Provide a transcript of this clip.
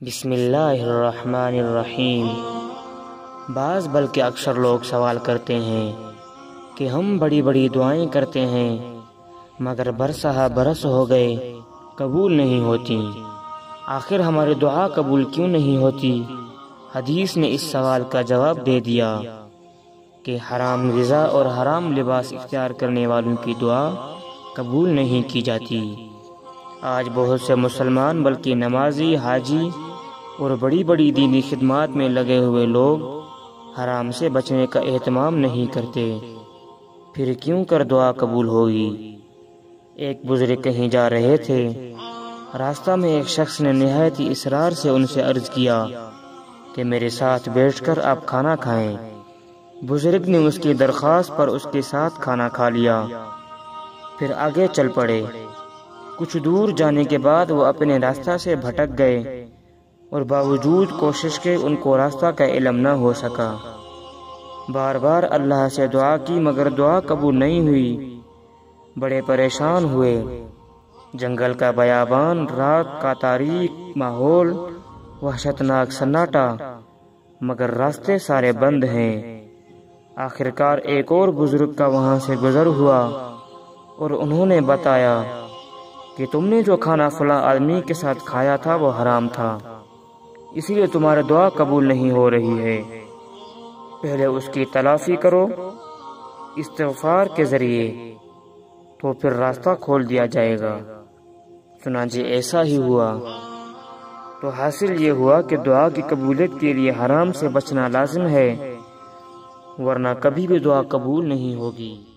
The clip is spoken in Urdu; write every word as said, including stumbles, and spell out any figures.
بسم اللہ الرحمن الرحیم۔ بعض بلکہ اکثر لوگ سوال کرتے ہیں کہ ہم بڑی بڑی دعائیں کرتے ہیں مگر برسہ برس ہو گئے قبول نہیں ہوتی، آخر ہماری دعا قبول کیوں نہیں ہوتی؟ حدیث نے اس سوال کا جواب دے دیا کہ حرام غذا اور حرام لباس اختیار کرنے والوں کی دعا قبول نہیں کی جاتی۔ آج بہت سے مسلمان بلکہ نمازی، حاجی اور بڑی بڑی دینی خدمات میں لگے ہوئے لوگ حرام سے بچنے کا اہتمام نہیں کرتے، پھر کیوں کر دعا قبول ہوگی؟ ایک بزرگ کہیں جا رہے تھے، راستہ میں ایک شخص نے نہایت ہی اصرار سے ان سے عرض کیا کہ میرے ساتھ بیٹھ کر آپ کھانا کھائیں۔ بزرگ نے اس کی درخواست پر اس کے ساتھ کھانا کھا لیا، پھر آگے چل پڑے۔ کچھ دور جانے کے بعد وہ اپنے راستہ سے بھٹک گئے اور باوجود کوشش کے ان کو راستہ کا علم نہ ہو سکا۔ بار بار اللہ سے دعا کی مگر دعا قبول نہیں ہوئی۔ بڑے پریشان ہوئے۔ جنگل کا بیابان، رات کا تاریک ماحول، وحشتناک سناٹا، مگر راستے سارے بند ہیں۔ آخرکار ایک اور بزرگ کا وہاں سے گزر ہوا اور انہوں نے بتایا کہ تم نے جو کھانا فلاں آدمی کے ساتھ کھایا تھا وہ حرام تھا، اسی لیے تمہاری دعا قبول نہیں ہو رہی ہے۔ پہلے اس کی تلافی کرو استغفار کے ذریعے، تو پھر راستہ کھول دیا جائے گا۔ چنانچہ ایسا ہی ہوا۔ تو حاصل یہ ہوا کہ دعا کی قبولیت کے لیے حرام سے بچنا لازم ہے، ورنہ کبھی بھی دعا قبول نہیں ہوگی۔